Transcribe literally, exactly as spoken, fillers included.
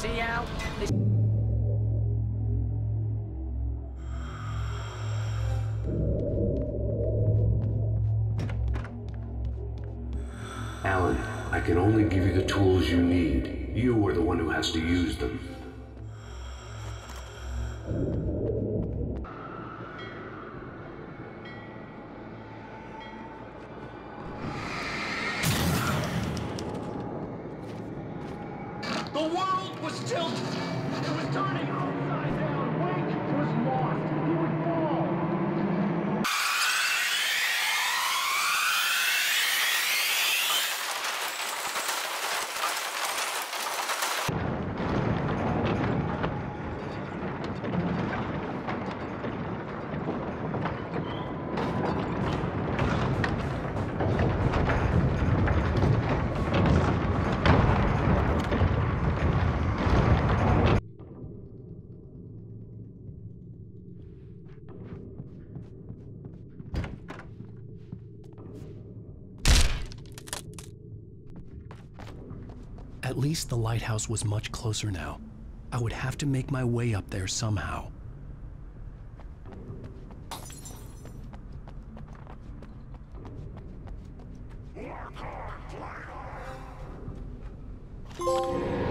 See out. This Alan, I can only give you the tools you need. You are the one who has to use them. The world was tilted. It was turning upside down. Wake was lost. He would fall. At least the lighthouse was much closer now. I would have to make my way up there somehow. Lockhart,